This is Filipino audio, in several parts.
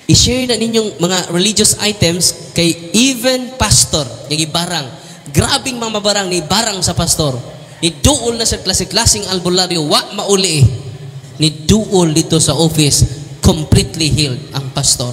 I-share na ninyong mga religious items kay even pastor, yung ibarang. Grabing mga mabarang ni barang sa pastor. Ni duol na sa klase-klaseng albularyo, wa mauli eh. Ni duol dito sa office, completely healed ang pastor.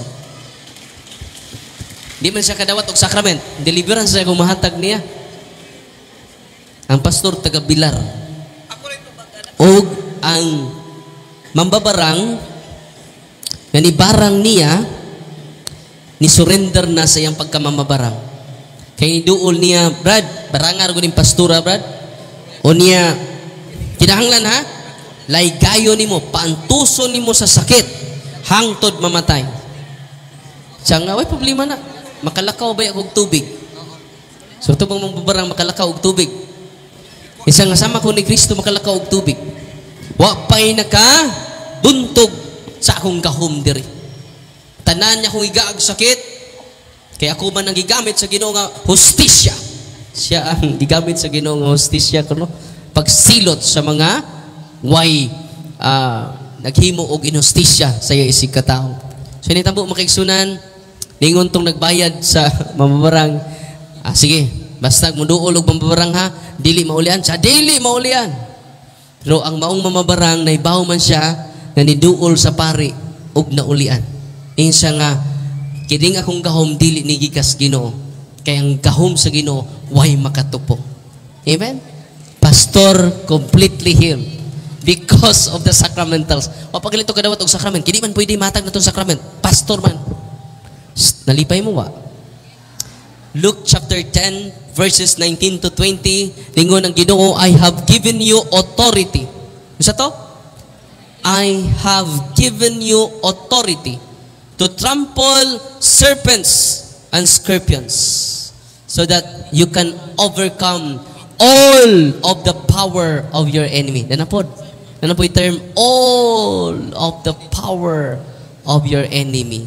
Di man siya kadawat og sakrament. Deliverance siya kung mahatag niya. Ang pastor taga-Bilar. O ang mambabarang na nibarang niya, ni surrender na sa iyang pagkamamabarang. Kaya niduol niya, Brad, barangar ko ng pastura, Brad. O niya, kinahanglan ha, laygayo ni mo, paantuso ni mo sa sakit, hangtod mamatay. Siya nga, way problema na. Makalakaw ba akong tubig? So ito bang mambabarang makalakaw og tubig? Isa nga sama ko ni Kristo makalakaw og tubig. Wa pa'y naka buntog sa akong gahom diri. Tanan niya kung igaag sakit, kaya ako man ang gigamit sa Ginoo nga hustisya. Siya ang gigamit sa Ginoo nga hustisya kuno pagsilot sa mga way naghimo og inhustisya sa iya isig katawo. So nitabo makigsunan ningon tong nagbayad sa mamabarang. Sige, basta muduol og mamabarang ha, dili maulian siya, dili maulian. Pero ang maong mamabarang naibaw man siya na niduol sa pari og naulian. Insa nga kining akong gahom dili ni gikas Ginoo. Kaya ang gahom sa Ginoo way makatupo. Amen. Pastor completely healed because of the sacramentals. O pag ganito kadawat og sakrament, kini man pwede matag natong sakrament. Pastor man. Nalipay mo ba? Luke chapter 10 verses 19 to 20, lingon ang Ginoo, I have given you authority. Isa to? I have given you authority to trample serpents and scorpions so that you can overcome all of the power of your enemy. Nanapod yung term, all of the power of your enemy.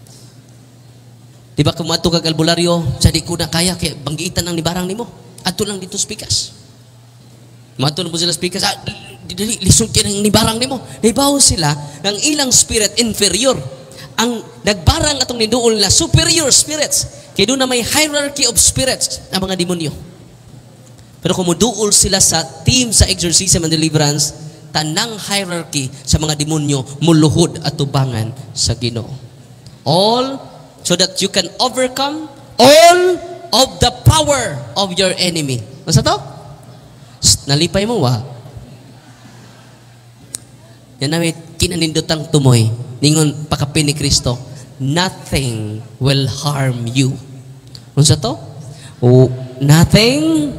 Diba kung mato kag albularyo, sa di ko na kaya, kaya banggitan ang nibarang nimo. Ato lang dito speakas. Mato na po sila speakas, lisod kayo ng nibarang nimo. Naibaw sila ng ilang spirit inferior. Ang nagbarang atong niduol na superior spirits. Kaya doon na may hierarchy of spirits ang mga demonyo. Pero kung muduol sila sa team sa exorcism and deliverance, tanang hierarchy sa mga demonyo muluhod at tubangan sa Ginoo. All so that you can overcome all of the power of your enemy. Masa to? Nalipay mo wa? Yan namin kinanindotang tumoy. Ningon pakapin ni Kristo, nothing will harm you. Unsa to? Nothing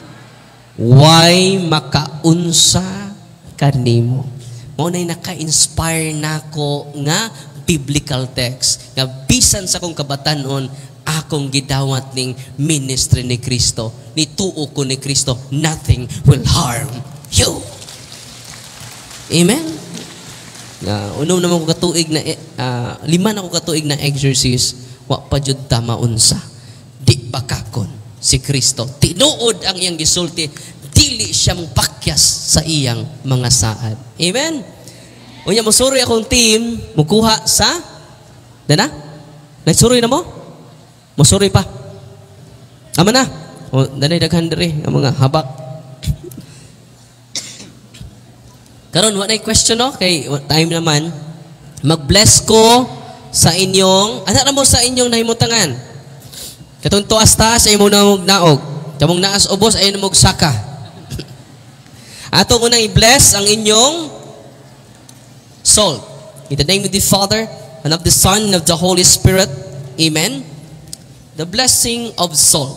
why makaunsa kanimo. Mo nay naka-inspire nako nga biblical text nga bisan sa akong kabatanon akong gidawat ning ministry ni Kristo, nituo ko ni Kristo, nothing will harm you. Amen. Unom naman ko katuig na lima na ko katuig na exorcist, wa pa jud ta maunsa. Di bakakon si Kristo. Tinuod ang iyang gisulti, dili siya pakyas sa iyang mga saad. Amen. Unya mosuri akong team, mukuha sa dana? Nagsuri na mo? Mosuri pa. Ama na. O danay daghan diri ang mga habak. Karon wa nay question no kay time naman. Mag-bless ko sa inyong ana ra mo sa inyong nahimutangan. Katong tuas taas ay mo na naog. Kamong naas ubos ay mo saka. Ato unang i-bless ang inyong soul. In the name of the Father, and of the Son, and of the Holy Spirit. Amen. The blessing of soul.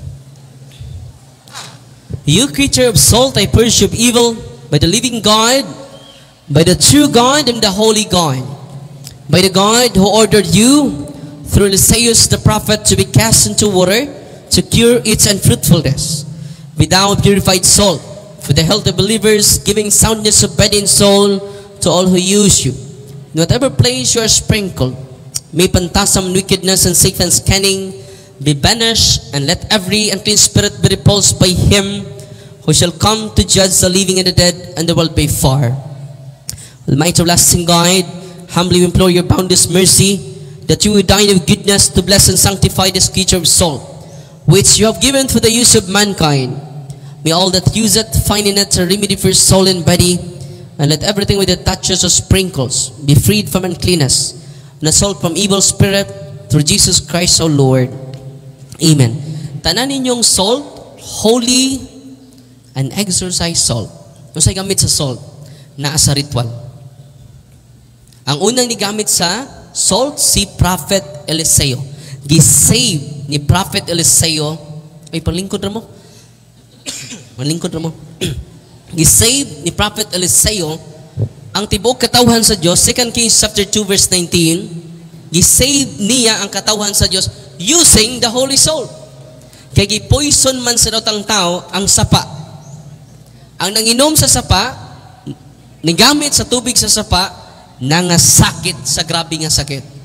You creature of salt, I purge you of evil by the living God, by the true God and the holy God, by the God who ordered you through Isaiah the prophet to be cast into water to cure its unfruitfulness. Be thou a purified soul for the health of believers, giving soundness of body and soul to all who use you. In whatever place you are sprinkled, may phantasm, wickedness, and Satan's cunning be banished, and let every unclean spirit be repulsed by him who shall come to judge the living and the dead, and the world by far. Almighty everlasting God, humbly we implore your boundless mercy that you would dine of goodness to bless and sanctify this creature of salt, which you have given for the use of mankind. May all that use it find in it a remedy for soul and body, and let everything with it touches or sprinkles be freed from uncleanness, and assault from evil spirit, through Jesus Christ our Lord. Amen. Tanan ninyong salt, holy and exorcised salt. Kung sa'y gamit sa salt, naa sa ritual. Ang unang nigamit sa salt, si Prophet Eliseo. Gisave ni Prophet Eliseo. Ay, palingkod na mo. Malingkod na mo. Gisave ni Prophet Eliseo ang tibuok katawhan sa Diyos. 2 Kings chapter 2 verse 19. Gisave niya ang katawhan sa Diyos using the Holy Salt. Kaya gipoison man sa daw tao ang sapa. Ang nanginom sa sapa, nigamit sa tubig sa sapa, nangasakit sa grabe nga sakit.